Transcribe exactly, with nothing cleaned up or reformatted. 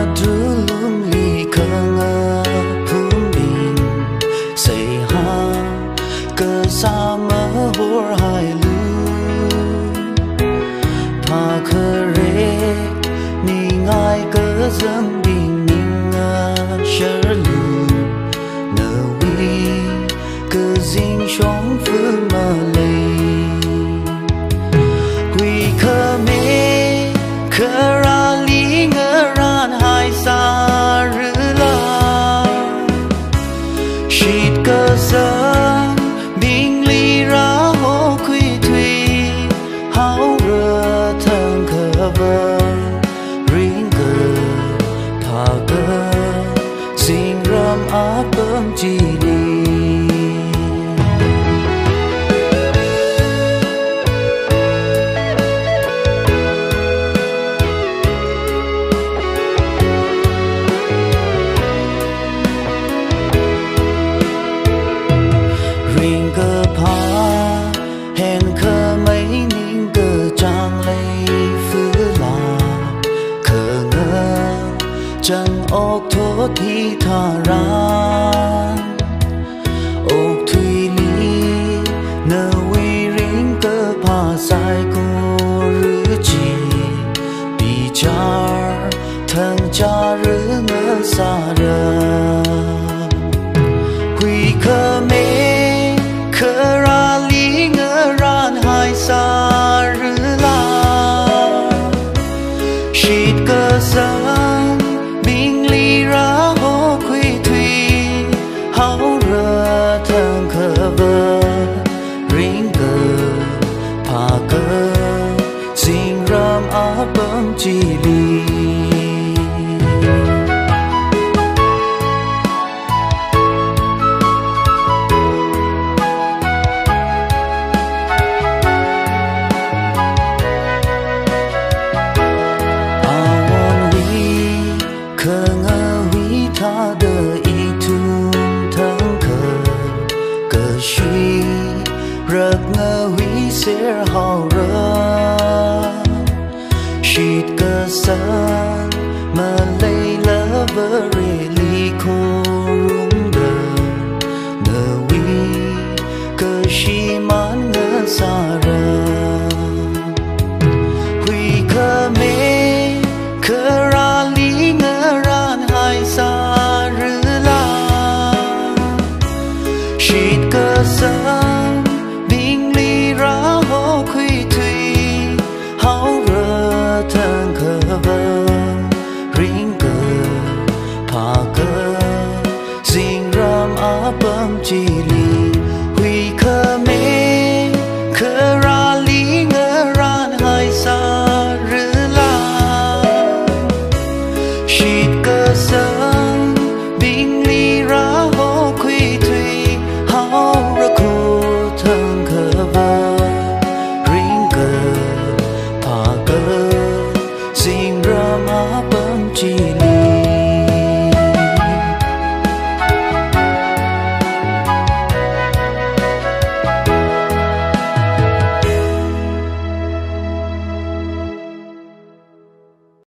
drulung li khanga phum bin say ha cơ sa mơ hor hai lu pa khare ni ngai cơ dâm bin ning a shar lu na wi cơ dinh chong phương ma lei quy khơ me khơ ra li ngơ ran hai sa rư la shit cơ sa bing li ra ho quy thủy hao rơ thang khơ vơ ring cơ tha cơ xin ram áp bơm chi đi ring cơ pa hẹn khơ mấy ninh cơ trang lấy phứ là khơ ngơ chẳng ốc thốt thi thà ra ốc thùy lý nơ quy ring cơ pa sai cô rứ chi bị char thằng cha rứ ngơ xa rơ quy khơ mê khơ ra lý ngơ ran hai sa rứ la shit cơ sang bing li ra ho quy thủy hao rơ thang khơ vơ ring cơ pa cơ xin ram áp bơm chi li khơ ngơ huy tha đơ y thun thang khơ cơ suy rực ngơ huy ser hao rơ shit cơ san mà lây lỡ vơ rê li khô rung đơ ngơ huy cơ shi mán ngơ xa rơ huy khơ mê khơ ra lý ngơ ran hai sa rứ la shit cơ sang bing li ra ho quy thủy hao rơ thang khơ vơ ring cơ pa cơ xin ram áp bơm chi li huy khơ mê khơ ra lý ngơ ran hai sa rứ la shit cơ sang bing li ra ho quy thủy hao ra khô thang khơ vơ ring cơ pa cơ xin ram áp bơm chi li